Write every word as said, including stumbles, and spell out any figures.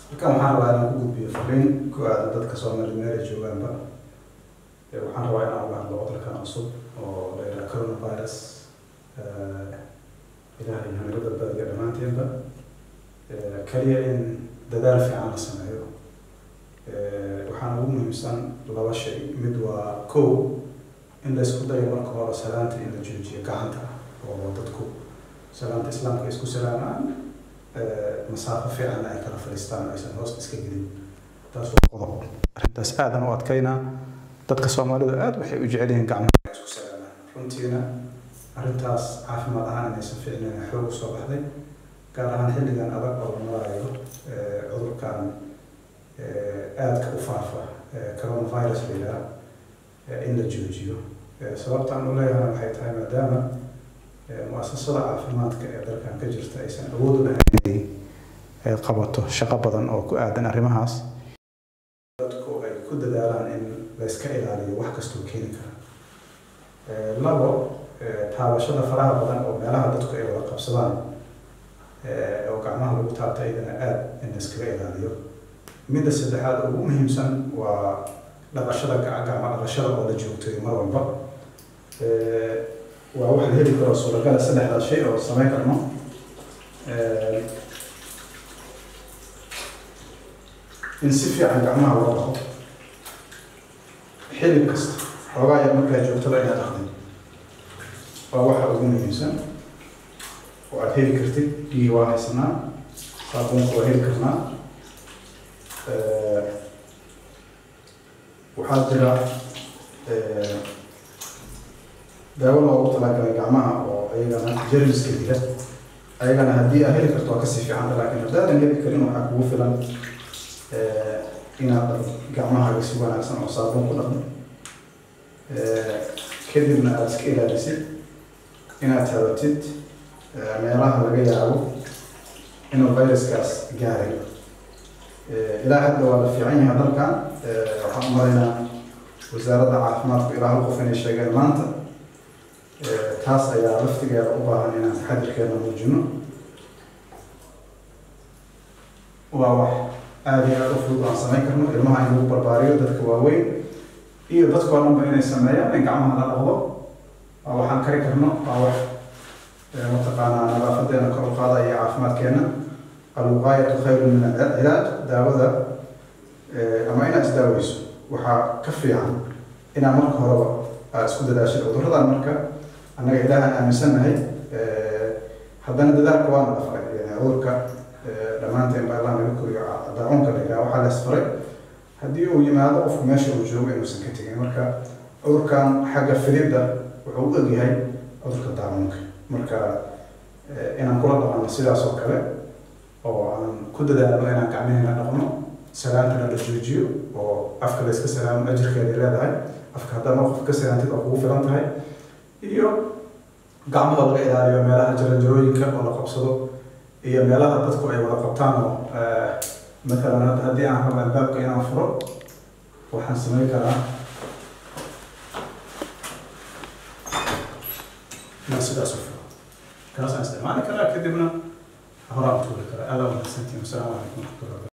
كان waxaan rabaa inaan ku gudbiyo fariin ku aadan dadka Soomaaliyeed meel ay joogaanba ee waxaan rabaa inaan uga hadlo cudurkan cusub oo la yiraahdo coronavirus ee ilaahay naga badbaadiyo dhamaanteedba ee kaliya in dadaal fiican la sameeyo ee waxaan ugu muhiimsan laba shay mid waa kow in la isku dayo marka hore salaanta in la joojiyo gacanta oo dadku salaanta islaamka isku salaamaan مسافة في عنا أي كرفلستان أيضا هوس إسكندرية تاسو قضاء تاس آدم وقت كينا تتكسر مالو آد وحي وجعلين قعمة سلامة فهمتينا أرنتاس عارف ما لهنا ناس فعلنا حروق صباح ذي قال عن حين كان أبغى أول مرايو عذر كان آد كوفافة كورونا فيروس بلا إن الجوجيو سببت أن ولا أنا بحيث هاي مدامة مؤسسة عافمات كأدر كان كجرت أيسن أود لهذه قبضته شقة بدن أو كأدن الرماس dadku ay ku dadaalaan in la iska ilaaliyo wax kasto keeni kara ee labo taabashada faraha badan oo meelaha dadku ay wada qabsadaan ee oo gacmaha lagu taabtay idana aad in iska ilaaliyo midda saddexaad oo ugu muhiimsan waa dhaqashada gacmaha dhaqashada oo la joogto mar walba ee waa wax la heli karo suuragal saddexda shay oo sameyn karno ee in si fiican gacmaha loo dhaqo xilli kasta xogaa yar markaa joogtada inaad dhaqdin waa waxa ugu muhiimsan oo aad heli kartid biyo waa haysanaa saabuunka waa heli karnaa waxaa jira daawo loogu talagalay gacmaha oo ayagana jermiska dila ayagana haddii aad heli karto waa kasii fiican laakiin haddaadan heli karin waxaa kugu filan inaad gacmahaaga si wanaagsan oo saabuun ku dhaqdo kadibna aad iska ilaalisid inaad taabatid meelaha laga yaabo inuu fayraskaas gaarayo ilaa hadda waa la fiican yahay dalkan waxaan u maraynaa wasaaradda caafimaadku ilaa hal qof inay sheegeen maanta taas ayaa laftigeeda u baahan inaan taxadirkeena muujino waa wax aad iyo aad u fudud aan samayn karno ilmaha in lagu barbaariyo dadka waaweyn iyo dadka oo dhanba inay sameeyaan in gacmaha la dhaqdo waa waxaan kari karno waa wax mataqaanaa nadaafadeena kor u qaada iyo caafimaadkeena alwiqaayatu khayrun min alcilaaj daawada ama inaad isdaaweyso waxaa ka fiican inaad marka horeba aad isku dadaashid cudurradan marka annaga ilaahaan aaminsannahay haddana dadaalka waana la faray yani cudurka dhamaanteen baa allah naga koriyo daacuunka la yidhaha waxaa la isfaray haddii uu yimaado qofku meesha uu joogo inuusan ka tegin marka cudurkan xagga fididda wuxuu u egyahay cudurka daacuunka marka inaan kula dhaqanno sidaas oo kale oo aan ku dadaalno inaan gacmaheenna dhaqno salaantana la joojiyo oo afka la iska salaamo ajirkeeda leedahay afka haddaad qof ka salaantid oo kugu filan tahay iyo gacmaha laga ilaaliyo meelaha jaranjarooyinka oo la qabsado iyo meelaha dadku ay wada qabtaan oo مثلا هذه أنا هم الباب كأنه مفروض وحنسميه كلام ناس ده صفر كناس نستمع كلام كذبنا هربت ولا كلام ألا ولا سنتين السلام عليكم ورحمة الله.